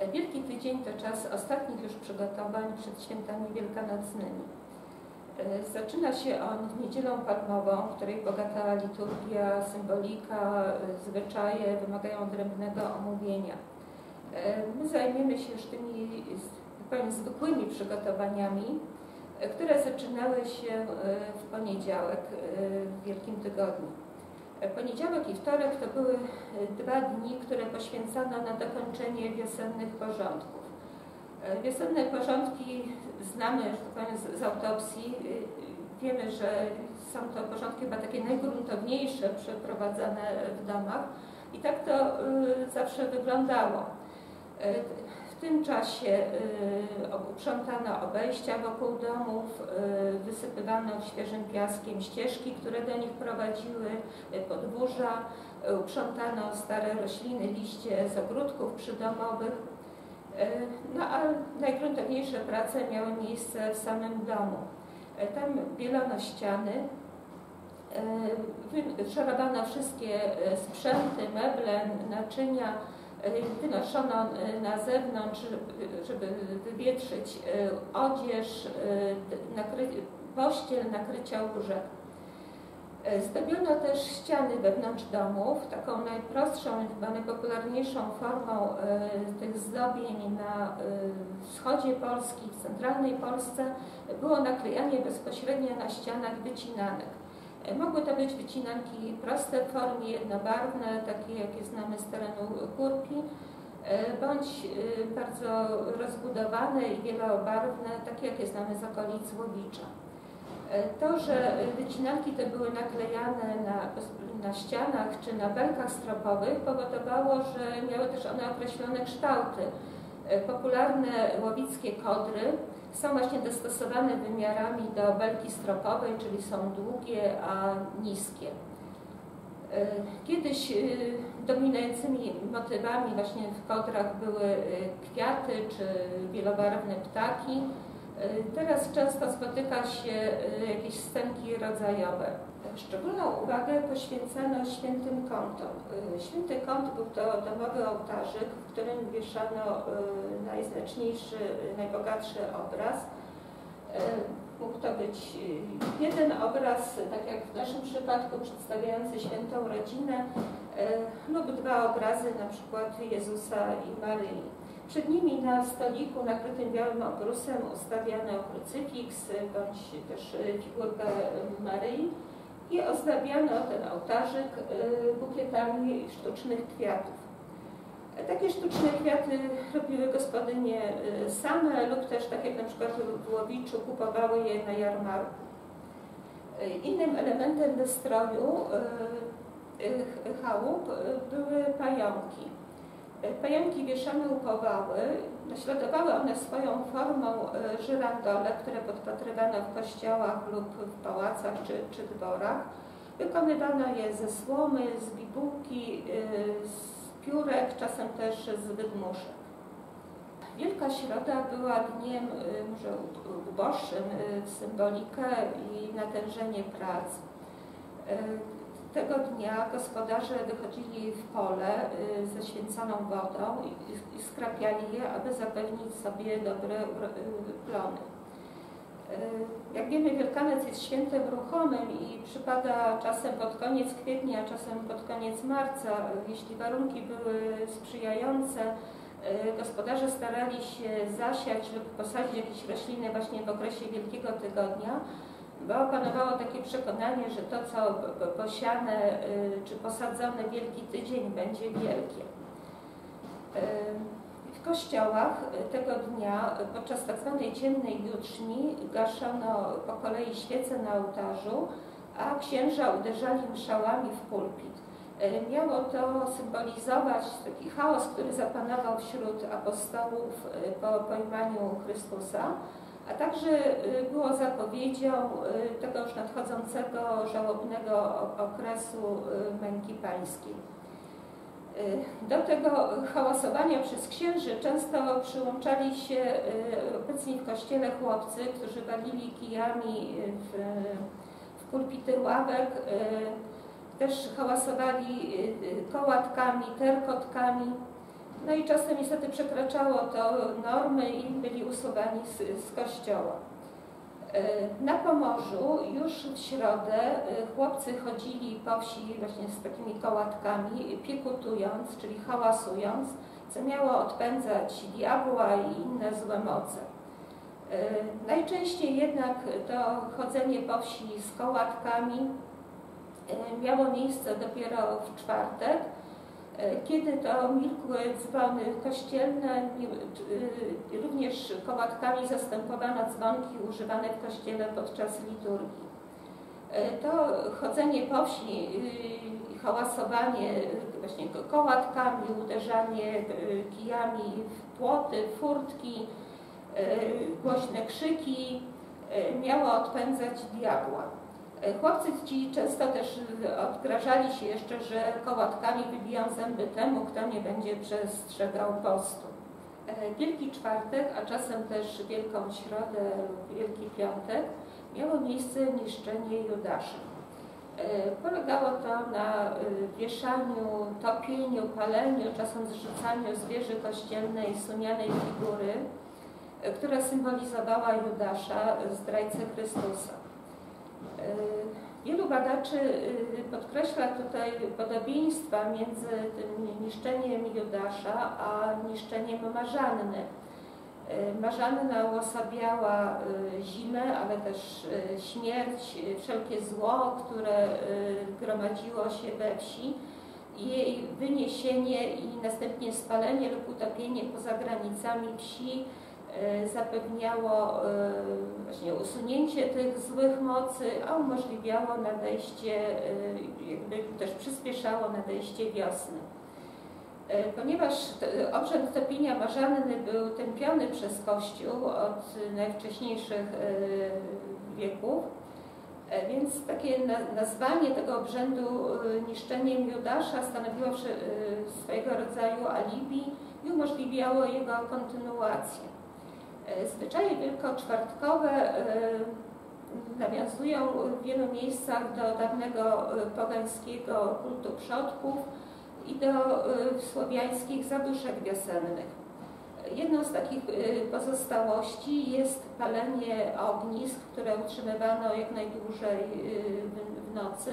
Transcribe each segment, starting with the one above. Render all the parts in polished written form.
Wielki Tydzień to czas ostatnich już przygotowań przed świętami wielkanocnymi. Zaczyna się on Niedzielą Palmową, w której bogata liturgia, symbolika, zwyczaje wymagają odrębnego omówienia. My zajmiemy się już tymi zupełnie zwykłymi przygotowaniami, które zaczynały się w poniedziałek, w Wielkim Tygodniu. Poniedziałek i wtorek to były 2 dni, które poświęcano na dokończenie wiosennych porządków. Wiosenne porządki znamy, że tak powiem, z autopsji. Wiemy, że są to porządki chyba takie najgruntowniejsze przeprowadzane w domach i tak to zawsze wyglądało. W tym czasie uprzątano obejścia wokół domów, wysypywano świeżym piaskiem ścieżki, które do nich prowadziły, podwórza, uprzątano stare rośliny, liście z ogródków przydomowych. No a najgruntowniejsze prace miały miejsce w samym domu. Tam bielono ściany, szarowano wszystkie sprzęty, meble, naczynia, wynoszono na zewnątrz, żeby wywietrzyć odzież, pościel, nakrycia łóżek. Zdobiono też ściany wewnątrz domów. Taką najprostszą, chyba najpopularniejszą formą tych zdobień na wschodzie Polski, w centralnej Polsce było naklejanie bezpośrednio na ścianach wycinanek. Mogły to być wycinanki proste w formie, jednobarwne, takie jakie znamy z terenu Kurpi, bądź bardzo rozbudowane i wielobarwne, takie jakie znamy z okolic Łowicza. To, że wycinanki te były naklejane na ścianach czy na belkach stropowych, powodowało, że miały też one określone kształty. Popularne łowickie kodry są właśnie dostosowane wymiarami do belki stropowej, czyli są długie, a niskie. Kiedyś dominującymi motywami właśnie w kodrach były kwiaty czy wielobarwne ptaki. Teraz często spotyka się jakieś scenki rodzajowe. Szczególną uwagę poświęcano świętym kątom. Święty kąt był to domowy ołtarzyk, w którym wieszano najznaczniejszy, najbogatszy obraz. Mógł to być jeden obraz, tak jak w naszym przypadku, przedstawiający świętą rodzinę, lub 2 obrazy, na przykład Jezusa i Maryi. Przed nimi na stoliku nakrytym białym obrusem ustawiano krucyfiks bądź też figurkę Maryi i ozdabiano ten ołtarzyk bukietami sztucznych kwiatów. Takie sztuczne kwiaty robiły gospodynie same lub też, tak jak na przykład w Łowiczu, kupowały je na jarmarku. Innym elementem wystroju chałup były pająki. Pająki wieszane upowały, naśladowały one swoją formą żyrandole, które podpatrywano w kościołach lub w pałacach czy dworach. Wykonywano je ze słomy, z bibułki, z piórek, czasem też z wydmuszek. Wielka Środa była dniem może uboższym w symbolikę i natężenie prac. Tego dnia gospodarze wychodzili w pole ze święconą wodą i skrapiali je, aby zapewnić sobie dobre plony. Jak wiemy, Wielkanoc jest świętem ruchomym i przypada czasem pod koniec kwietnia, czasem pod koniec marca. Jeśli warunki były sprzyjające, gospodarze starali się zasiać lub posadzić jakieś rośliny właśnie w okresie Wielkiego Tygodnia, bo panowało takie przekonanie, że to, co posiane czy posadzone Wielki Tydzień, będzie wielkie. W kościołach tego dnia podczas tak zwanej ciemnej jutrzni gaszono po kolei świece na ołtarzu, a księża uderzali mszałami w pulpit. Miało to symbolizować taki chaos, który zapanował wśród apostołów po pojmaniu Chrystusa, a także było zapowiedzią tego już nadchodzącego, żałobnego okresu męki pańskiej. Do tego hałasowania przez księży często przyłączali się obecni w kościele chłopcy, którzy walili kijami w pulpity ławek, też hałasowali kołatkami, terkotkami. No i czasem niestety przekraczało to normy i byli usuwani z kościoła. Na Pomorzu już w środę chłopcy chodzili po wsi właśnie z takimi kołatkami, piekutując, czyli hałasując, co miało odpędzać diabła i inne złe moce. Najczęściej jednak to chodzenie po wsi z kołatkami miało miejsce dopiero w czwartek, kiedy to milkły dzwony kościelne, również kołatkami zastępowano dzwonki używane w kościele podczas liturgii. To chodzenie po wsi, hałasowanie właśnie kołatkami, uderzanie kijami w płoty, furtki, głośne krzyki miało odpędzać diabła. Chłopcy ci często też odgrażali się jeszcze, że kołatkami wybiją zęby temu, kto nie będzie przestrzegał postu. Wielki Czwartek, a czasem też Wielką Środę lub Wielki Piątek miało miejsce niszczenie Judasza. Polegało to na wieszaniu, topieniu, paleniu, czasem zrzucaniu z wieży kościelnej sunianej figury, która symbolizowała Judasza, zdrajcę Chrystusa. Wielu badaczy podkreśla tutaj podobieństwa między tym niszczeniem Judasza a niszczeniem Marzanny. Marzanna uosabiała zimę, ale też śmierć, wszelkie zło, które gromadziło się we wsi. Jej wyniesienie i następnie spalenie lub utopienie poza granicami wsi zapewniało właśnie usunięcie tych złych mocy, a umożliwiało nadejście, jakby też przyspieszało nadejście wiosny. Ponieważ obrzęd topienia Marzanny był tępiony przez Kościół od najwcześniejszych wieków, więc takie nazwanie tego obrzędu niszczeniem Judasza stanowiło swojego rodzaju alibi i umożliwiało jego kontynuację. Zwyczaje wielkoczwartkowe nawiązują w wielu miejscach do dawnego pogańskiego kultu przodków i do słowiańskich zaduszek wiosennych. Jedną z takich pozostałości jest palenie ognisk, które utrzymywano jak najdłużej w nocy.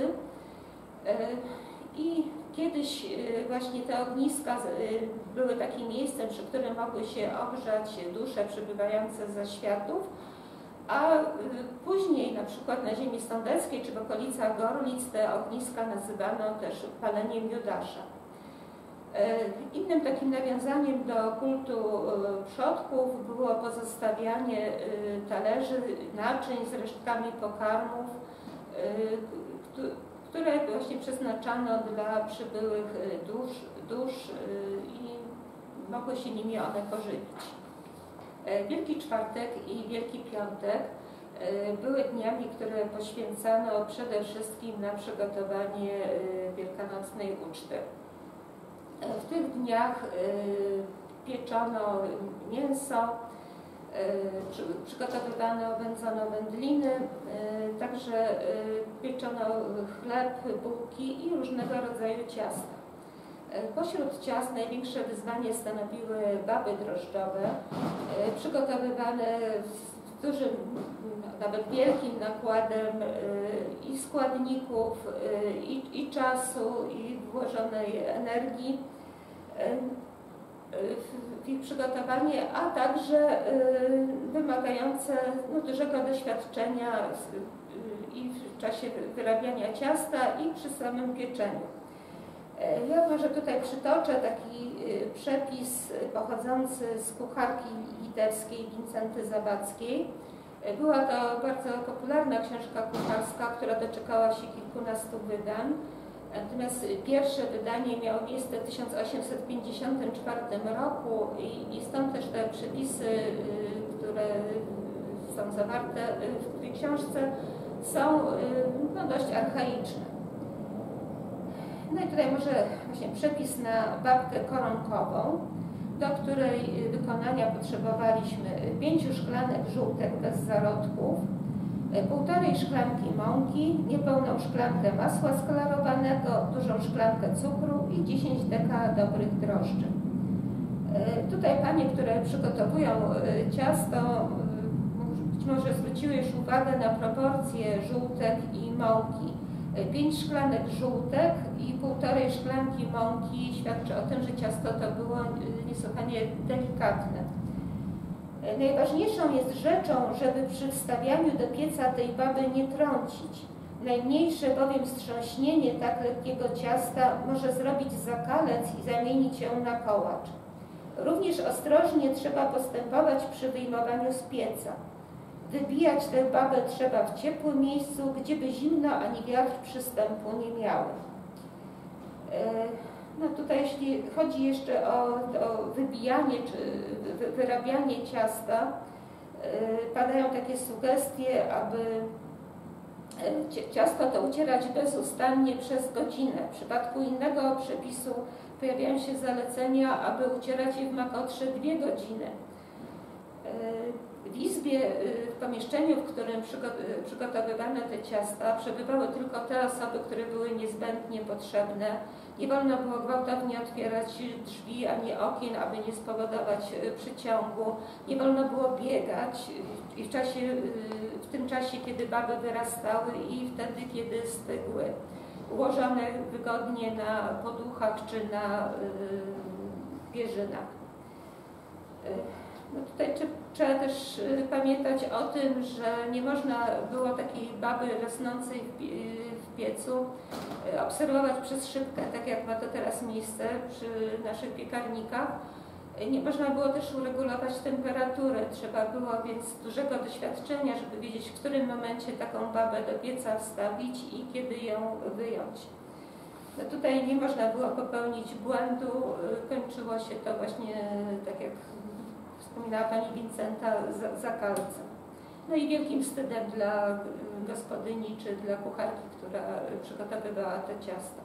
I kiedyś właśnie te ogniska były takim miejscem, przy którym mogły się ogrzać dusze przybywające ze światów, a później na przykład na ziemi stądeckiej czy w okolicach Gorlic te ogniska nazywano też paleniem Judasza. Innym takim nawiązaniem do kultu przodków było pozostawianie talerzy, naczyń z resztkami pokarmów, które właśnie przeznaczano dla przybyłych dusz i mogły się nimi one pożywić. Wielki Czwartek i Wielki Piątek były dniami, które poświęcano przede wszystkim na przygotowanie wielkanocnej uczty. W tych dniach pieczono mięso, przygotowywano, wędzono wędliny, także pieczono chleb, bułki i różnego rodzaju ciasta. Pośród ciast największe wyzwanie stanowiły baby drożdżowe, przygotowywane z dużym, nawet wielkim nakładem i składników, i czasu, i włożonej energii w ich przygotowanie, a także wymagające dużego doświadczenia i w czasie wyrabiania ciasta i przy samym pieczeniu. Ja może tutaj przytoczę taki przepis pochodzący z kucharki litewskiej Wincenty Zawadzkiej. Była to bardzo popularna książka kucharska, która doczekała się kilkunastu wydań. Natomiast pierwsze wydanie miało miejsce w 1854 roku i stąd też te przepisy, które są zawarte w tej książce, są dość archaiczne. No i tutaj może właśnie przepis na babkę koronkową, do której wykonania potrzebowaliśmy 5 szklanek żółtek bez zarodków, 1,5 szklanki mąki, niepełną szklankę masła sklarowanego, dużą szklankę cukru i 10 deka dobrych drożdży. Tutaj panie, które przygotowują ciasto, być może zwróciły już uwagę na proporcje żółtek i mąki. 5 szklanek żółtek i 1,5 szklanki mąki świadczy o tym, że ciasto to było niesłychanie delikatne. Najważniejszą jest rzeczą, żeby przy wstawianiu do pieca tej baby nie trącić. Najmniejsze bowiem wstrząśnienie tak lekkiego ciasta może zrobić zakalec i zamienić ją na kołacz. Również ostrożnie trzeba postępować przy wyjmowaniu z pieca. Wybijać tę babę trzeba w ciepłym miejscu, gdzie by zimno ani wiatr przystępu nie miały. No tutaj jeśli chodzi jeszcze o wybijanie czy wyrabianie ciasta, padają takie sugestie, aby ciasto to ucierać bezustannie przez godzinę. W przypadku innego przepisu pojawiają się zalecenia, aby ucierać je w makotrze 2 godziny. W izbie, w pomieszczeniu, w którym przygotowywano te ciasta, przebywały tylko te osoby, które były niezbędnie potrzebne. Nie wolno było gwałtownie otwierać drzwi ani okien, aby nie spowodować przyciągu. Nie wolno było biegać i w tym czasie, kiedy baby wyrastały i wtedy, kiedy stygły. Ułożone wygodnie na poduchach czy na pierzynach. No tutaj trzeba też pamiętać o tym, że nie można było takiej baby rosnącej w piecu obserwować przez szybkę, tak jak ma to teraz miejsce przy naszych piekarnikach. Nie można było też uregulować temperatury. Trzeba było więc dużego doświadczenia, żeby wiedzieć, w którym momencie taką babę do pieca wstawić i kiedy ją wyjąć. No tutaj nie można było popełnić błędu. Kończyło się to właśnie, tak jak wspominała pani Wincenta, zakalcem. No i wielkim wstydem dla gospodyni czy dla kucharki, która przygotowywała te ciasta.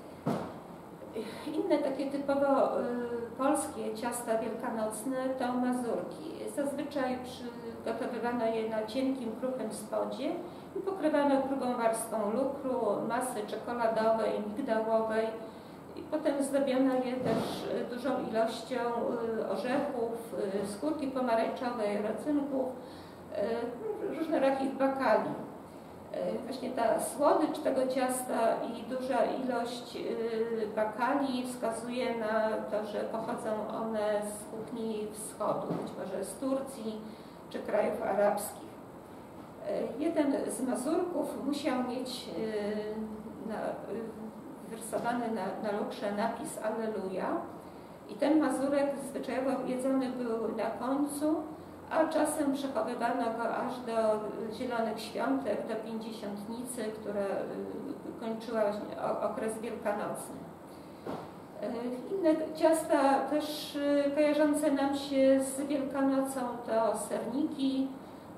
Inne takie typowo polskie ciasta wielkanocne to mazurki. Zazwyczaj przygotowywano je na cienkim, kruchym spodzie i pokrywano grubą warstwą lukru, masy czekoladowej, migdałowej. I potem zdobiono je też dużą ilością orzechów, skórki pomarańczowej, rodzynków, różnorakich bakali. Właśnie ta słodycz tego ciasta i duża ilość bakali wskazuje na to, że pochodzą one z kuchni wschodu, być może z Turcji czy krajów arabskich. Jeden z mazurków musiał mieć wyrysowany na lukrze napis Alleluja i ten mazurek zwyczajowo jedzony był na końcu, a czasem przechowywano go aż do Zielonych Świątek, do Pięćdziesiątnicy, która kończyła właśnie okres wielkanocny. Inne ciasta też kojarzące nam się z Wielkanocą to serniki,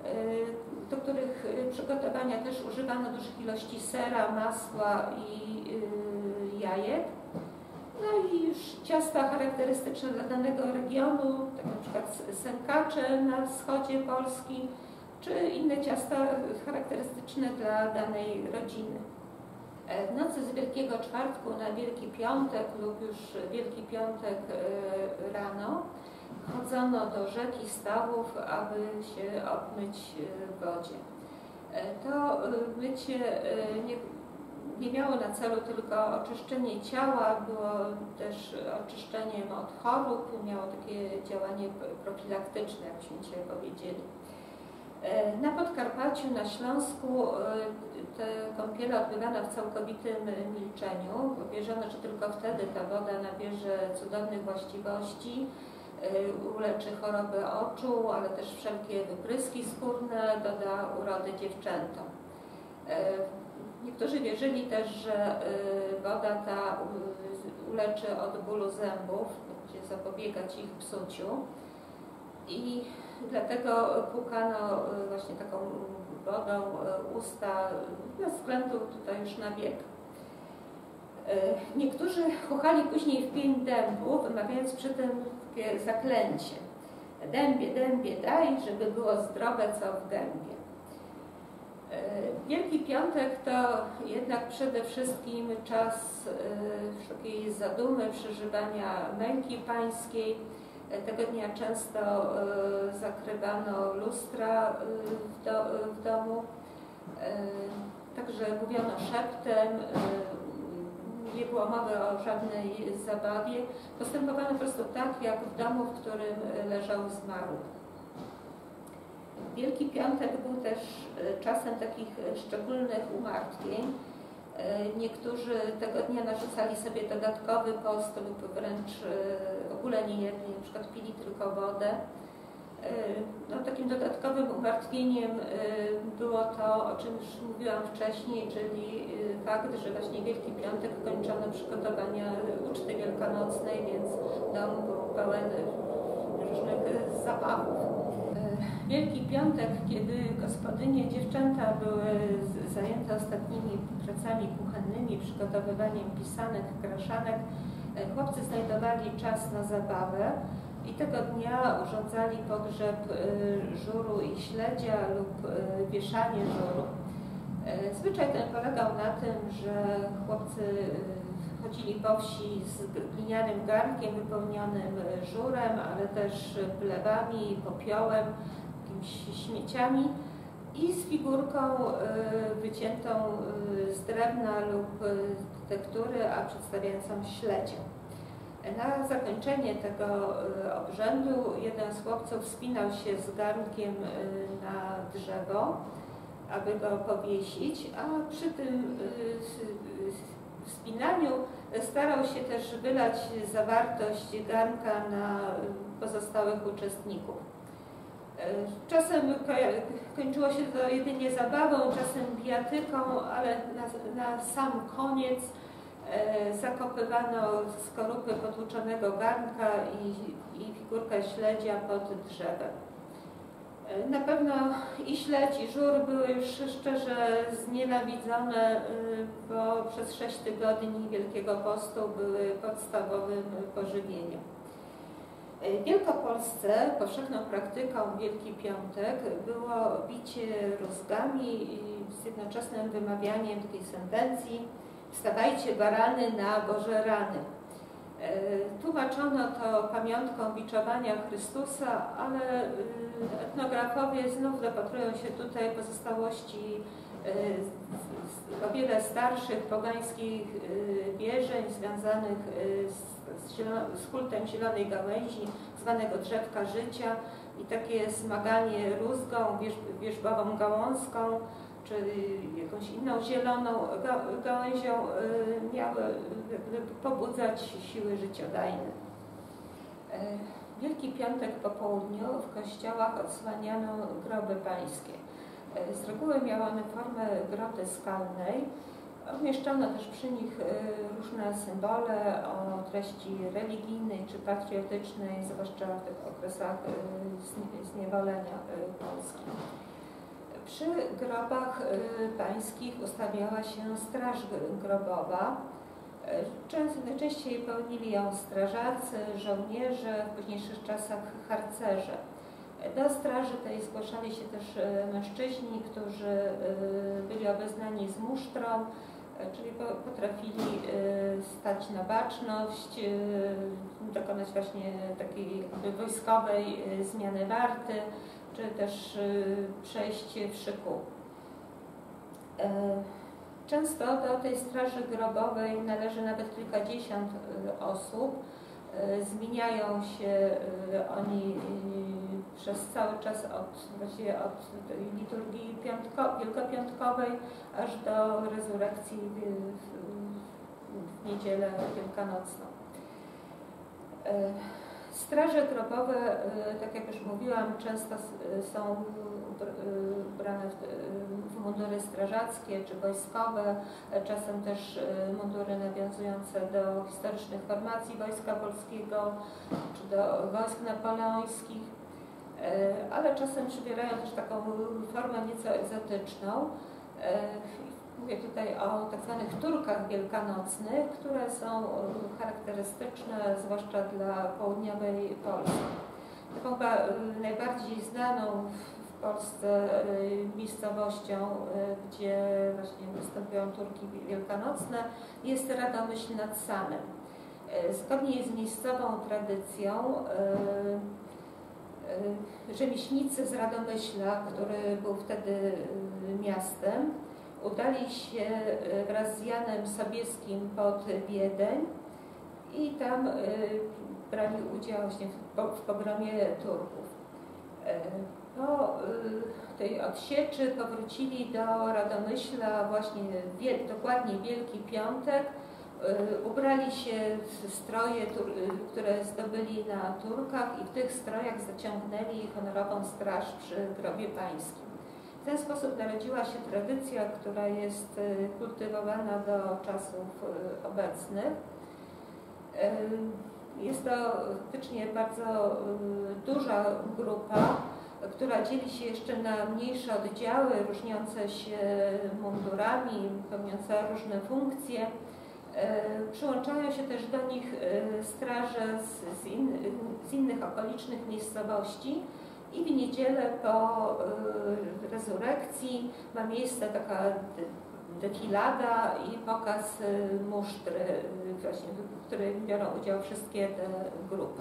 do których przygotowania też używano dużych ilości sera, masła i jajek. No i już ciasta charakterystyczne dla danego regionu, tak na przykład sękacze na wschodzie Polski, czy inne ciasta charakterystyczne dla danej rodziny. W nocy z Wielkiego Czwartku na Wielki Piątek lub już Wielki Piątek rano chodzono do rzek i stawów, aby się obmyć w wodzie. To mycie nie miało na celu tylko oczyszczenie ciała, było też oczyszczeniem od chorób, miało takie działanie profilaktyczne, jakbyśmy dzisiaj powiedzieli. Na Podkarpaciu, na Śląsku te kąpiele odbywano w całkowitym milczeniu, bo wierzono, że tylko wtedy ta woda nabierze cudownych właściwości, uleczy choroby oczu, ale też wszelkie wypryski skórne, doda urody dziewczętom. Niektórzy wierzyli też, że woda ta uleczy od bólu zębów, będzie zapobiegać ich psuciu i dlatego płukano właśnie taką wodą usta ze względu tutaj już na wiek. Niektórzy chuchali później w pień dębu, wymawiając przy tym takie zaklęcie: dębie, dębie daj, żeby było zdrowe co w gębie. Wielki Piątek to jednak przede wszystkim czas takiej zadumy, przeżywania męki pańskiej. Tego dnia często zakrywano lustra w domu, także mówiono szeptem, nie było mowy o żadnej zabawie. Postępowano po prostu tak, jak w domu, w którym leżał zmarły. Wielki Piątek był też czasem takich szczególnych umartwień. Niektórzy tego dnia narzucali sobie dodatkowy post lub wręcz w ogóle nie jedli, na przykład pili tylko wodę. No, takim dodatkowym umartwieniem było to, o czym już mówiłam wcześniej, czyli fakt, że właśnie Wielki Piątek kończono przygotowania uczty wielkanocnej, więc dom był pełen różnych zabawów. Wielki Piątek, kiedy gospodynie, dziewczęta były zajęte ostatnimi pracami kuchennymi, przygotowywaniem pisanek, kraszanek, chłopcy znajdowali czas na zabawę i tego dnia urządzali pogrzeb żuru i śledzia lub wieszanie żuru. Zwyczaj ten polegał na tym, że chłopcy chodzili po wsi z glinianym garnkiem wypełnionym żurem, ale też plewami, popiołem, jakimiś śmieciami i z figurką wyciętą z drewna lub tektury, a przedstawiającą śledzie. Na zakończenie tego obrzędu jeden z chłopców wspinał się z garnkiem na drzewo, aby go powiesić, a przy tym wspinaniu starał się też wylać zawartość garnka na pozostałych uczestników. Czasem kończyło się to jedynie zabawą, czasem bijatyką, ale na sam koniec zakopywano skorupy potłuczonego garnka i figurkę śledzia pod drzewem. Na pewno i śledź, i żur były już szczerze znienawidzone, bo przez 6 tygodni Wielkiego Postu były podstawowym pożywieniem. W Wielkopolsce powszechną praktyką Wielki Piątek było bicie rózgami z jednoczesnym wymawianiem takiej sentencji: wstawajcie barany na Boże rany. Tłumaczono to pamiątką biczowania Chrystusa, ale etnografowie znów dopatrują się tutaj pozostałości o wiele starszych pogańskich wierzeń związanych z kultem zielonej gałęzi, zwanego drzewka życia, i takie smaganie rózgą, wierzbową gałązką czy jakąś inną zieloną gałęzią miały pobudzać siły życiodajne. Wielki Piątek po południu w kościołach odsłaniano groby pańskie. Z reguły miały one formę groty skalnej. Umieszczono też przy nich różne symbole o treści religijnej czy patriotycznej, zwłaszcza w tych okresach zniewolenia Polski. Przy grobach pańskich ustawiała się straż grobowa. Najczęściej pełnili ją strażacy, żołnierze, w późniejszych czasach harcerze. Do straży tej zgłaszali się też mężczyźni, którzy byli obeznani z musztrą, czyli potrafili stać na baczność, dokonać właśnie takiej wojskowej zmiany warty, czy też przejście w szyku. Często do tej straży grobowej należy nawet kilkadziesiąt osób. Zmieniają się oni przez cały czas od liturgii wielkopiątkowej aż do rezurekcji w niedzielę wielkanocną. Straże grobowe, tak jak już mówiłam, często są ubrane w mundury strażackie czy wojskowe, czasem też mundury nawiązujące do historycznych formacji Wojska Polskiego czy do wojsk napoleońskich, ale czasem przybierają też taką formę nieco egzotyczną. Mówię tutaj o tak zwanych turkach wielkanocnych, które są charakterystyczne zwłaszcza dla południowej Polski. Taką chyba najbardziej znaną w Polsce miejscowością, gdzie właśnie występują turki wielkanocne, jest Radomyśl nad Sanem. Zgodnie z miejscową tradycją rzemieślnicy z Radomyśla, który był wtedy miastem, udali się wraz z Janem Sobieskim pod Wiedeń i tam brali udział właśnie w pogromie Turków. Po tej odsieczy powrócili do Radomyśla właśnie dokładnie Wielki Piątek. Ubrali się w stroje, które zdobyli na Turkach i w tych strojach zaciągnęli honorową straż przy grobie pańskim. W ten sposób narodziła się tradycja, która jest kultywowana do czasów obecnych. Jest to faktycznie bardzo duża grupa, która dzieli się jeszcze na mniejsze oddziały, różniące się mundurami, pełniące różne funkcje. Przyłączają się też do nich straże z innych okolicznych miejscowości i w niedzielę po rezurekcji ma miejsce taka defilada i pokaz musztry, właśnie, w której biorą udział wszystkie te grupy.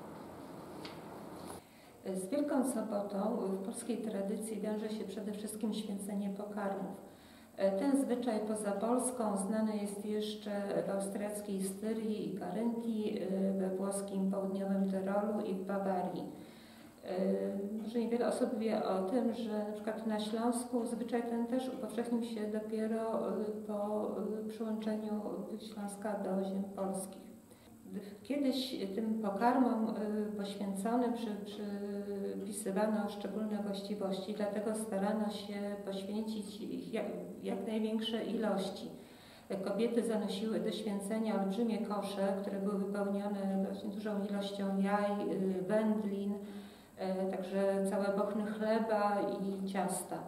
Z Wielką Sobotą w polskiej tradycji wiąże się przede wszystkim święcenie pokarmów. Ten zwyczaj poza Polską znany jest jeszcze w austriackiej Styrii i Karynkii, we włoskim południowym Tyrolu i w Bawarii. Może niewiele osób wie o tym, że na przykład na Śląsku zwyczaj ten też upowszechnił się dopiero po przyłączeniu Śląska do ziem polskich. Kiedyś tym pokarmom poświęconym przypisywano szczególne właściwości, dlatego starano się poświęcić ich jak największe ilości. Kobiety zanosiły do święcenia olbrzymie kosze, które były wypełnione właśnie dużą ilością jaj, wędlin, także całe bochny chleba i ciasta.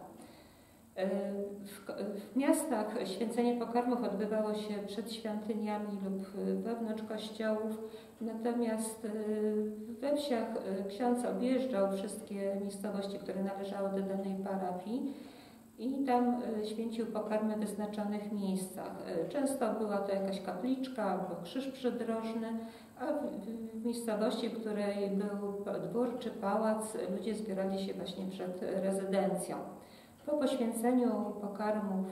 W miastach święcenie pokarmów odbywało się przed świątyniami lub wewnątrz kościołów, natomiast we wsiach ksiądz objeżdżał wszystkie miejscowości, które należały do danej parafii i tam święcił pokarmy w wyznaczonych miejscach. Często była to jakaś kapliczka albo krzyż przydrożny, a w miejscowości, w której był dwór czy pałac, ludzie zbierali się właśnie przed rezydencją. Po poświęceniu pokarmów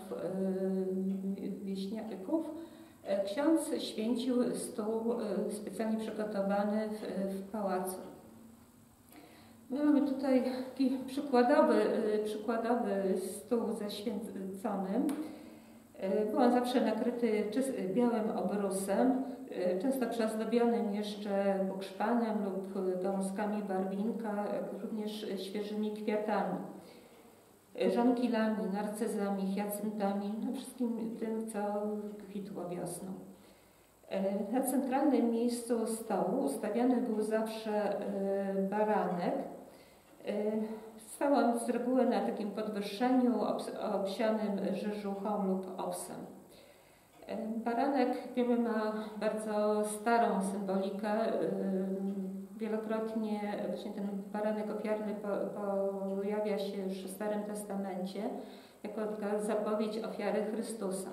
wieśniaków ksiądz święcił stół specjalnie przygotowany w pałacu. My mamy tutaj taki przykładowy stół ze święconym. Był on zawsze nakryty białym obrusem, często przyozdobionym jeszcze bukszpanem lub gałązkami barwinka, jak również świeżymi kwiatami. Żonkilami, narcyzami, hiacyntami, no wszystkim tym, co kwitło wiosną. Na centralnym miejscu stołu ustawiany był zawsze baranek. Stał on z reguły na takim podwyższeniu obsianym rzeżuchą lub owsem. Baranek, wiemy, ma bardzo starą symbolikę. Wielokrotnie właśnie ten baranek ofiarny pojawia się już w Starym Testamencie jako taka zapowiedź ofiary Chrystusa.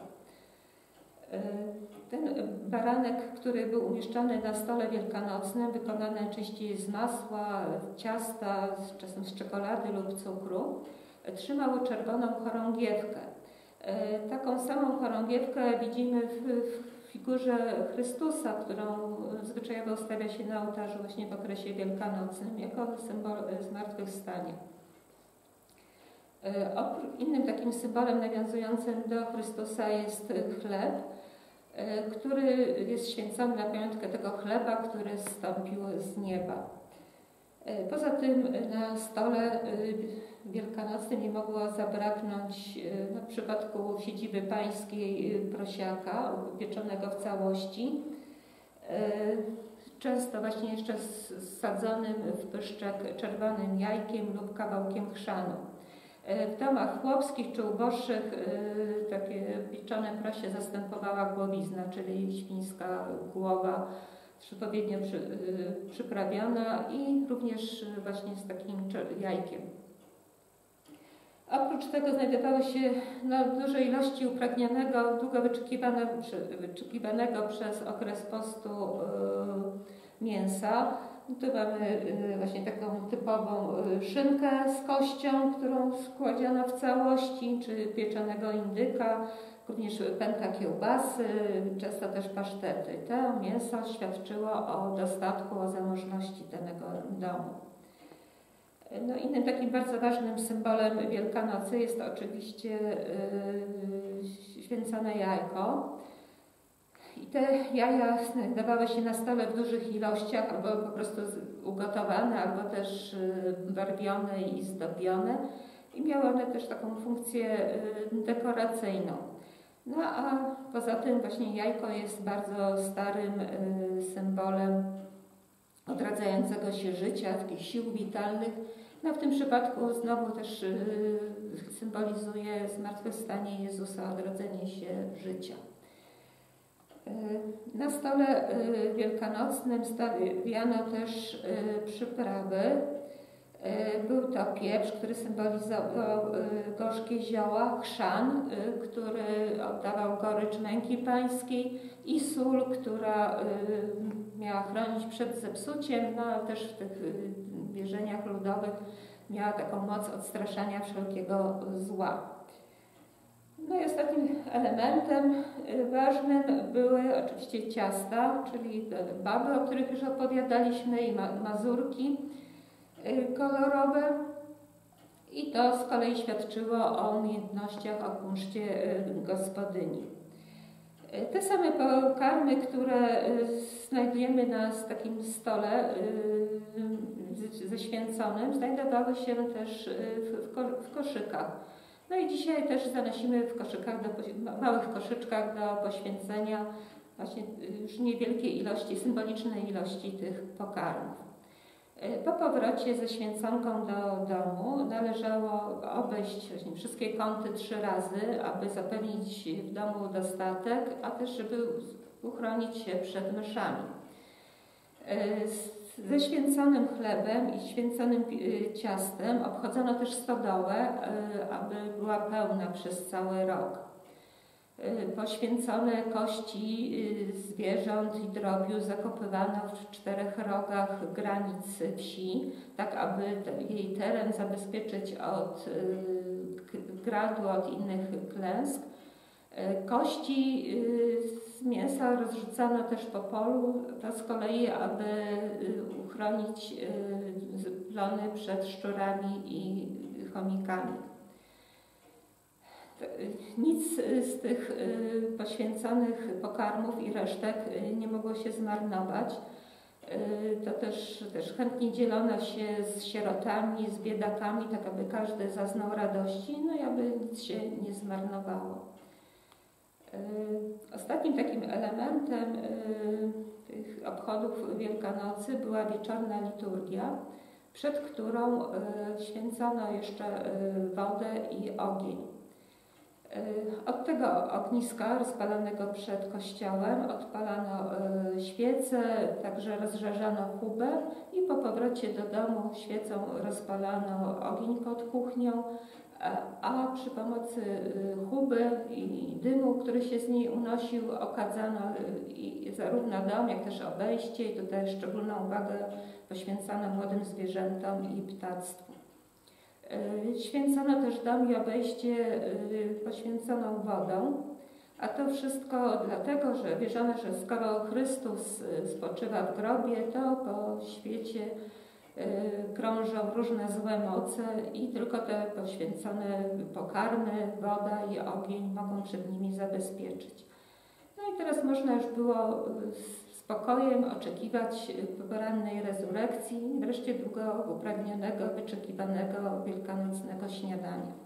Ten baranek, który był umieszczony na stole wielkanocnym, wykonany najczęściej z masła, ciasta, czasem z czekolady lub cukru, trzymał czerwoną chorągiewkę. Taką samą chorągiewkę widzimy w figurze Chrystusa, którą zwyczajowo ustawia się na ołtarzu właśnie w okresie wielkanocnym jako symbol zmartwychwstania. Innym takim symbolem nawiązującym do Chrystusa jest chleb, który jest święcony na pamiątkę tego chleba, który zstąpił z nieba. Poza tym na stole wielkanocnym nie mogło zabraknąć w przypadku siedziby pańskiej prosiaka pieczonego w całości, często właśnie jeszcze sadzonym w pyszczek czerwonym jajkiem lub kawałkiem chrzanu. W domach chłopskich czy uboższych takie pieczone prosie zastępowała głowizna, czyli świńska głowa, odpowiednio przyprawiona i również właśnie z takim jajkiem. Oprócz tego znajdowały się duże ilości upragnionego, długo wyczekiwanego przez okres postu mięsa. Tu mamy właśnie taką typową szynkę z kością, którą składziono w całości, czy pieczonego indyka, również pęta kiełbasy, często też pasztety. To mięso świadczyło o dostatku, o zamożności danego domu. Innym takim bardzo ważnym symbolem Wielkanocy jest oczywiście święcone jajko. I te jaja znajdowały się na stole w dużych ilościach, albo po prostu ugotowane, albo też barwione i zdobione. I miały one też taką funkcję dekoracyjną. A poza tym właśnie jajko jest bardzo starym symbolem odradzającego się życia, takich sił witalnych. W tym przypadku znowu też symbolizuje zmartwychwstanie Jezusa, odrodzenie się życia. Na stole wielkanocnym stawiano też przyprawy. Był to pieprz, który symbolizował gorzkie zioła, chrzan, który oddawał gorycz męki pańskiej, i sól, która miała chronić przed zepsuciem, ale też w tych wierzeniach ludowych miała taką moc odstraszania wszelkiego zła. I ostatnim elementem ważnym były oczywiście ciasta, czyli baby, o których już opowiadaliśmy, i mazurki kolorowe. I to z kolei świadczyło o umiejętnościach, o kunszcie gospodyni. Te same pokarmy, które znajdujemy na takim stole zaświęconym, znajdowały się też w koszykach. I dzisiaj też zanosimy w koszykach, małych koszyczkach do poświęcenia właśnie już niewielkie ilości, symboliczne ilości tych pokarmów. Po powrocie ze święconką do domu należało obejść właśnie wszystkie kąty 3 razy, aby zapewnić w domu dostatek, a też żeby uchronić się przed myszami. Ze święconym chlebem i święconym ciastem obchodzono też stodołę, aby była pełna przez cały rok. Poświęcone kości zwierząt i drobiu zakopywano w 4 rogach granic wsi, tak aby jej teren zabezpieczyć od gradu, od innych klęsk. Kości z mięsa rozrzucano też po polu, to z kolei, aby uchronić plony przed szczurami i chomikami. Nic z tych poświęconych pokarmów i resztek nie mogło się zmarnować. To też chętnie dzielono się z sierotami, z biedakami, tak aby każdy zaznał radości, i aby nic się nie zmarnowało. Ostatnim takim elementem tych obchodów Wielkanocy była wieczorna liturgia, przed którą święcono jeszcze wodę i ogień. Od tego ogniska rozpalonego przed kościołem odpalano świece, także rozżarzano hubę, i po powrocie do domu świecą rozpalano ogień pod kuchnią, a przy pomocy huby i dymu, który się z niej unosił, okadzano zarówno dom, jak też obejście, i tutaj szczególną uwagę poświęcano młodym zwierzętom i ptactwu. Święcono też dom i obejście poświęconą wodą, a to wszystko dlatego, że wierzono, że skoro Chrystus spoczywa w grobie, to po świecie krążą różne złe moce i tylko te poświęcone pokarmy, woda i ogień mogą przed nimi zabezpieczyć. I teraz można już było spokojem oczekiwać porannej rezurekcji i wreszcie długo upragnionego, wyczekiwanego wielkanocnego śniadania.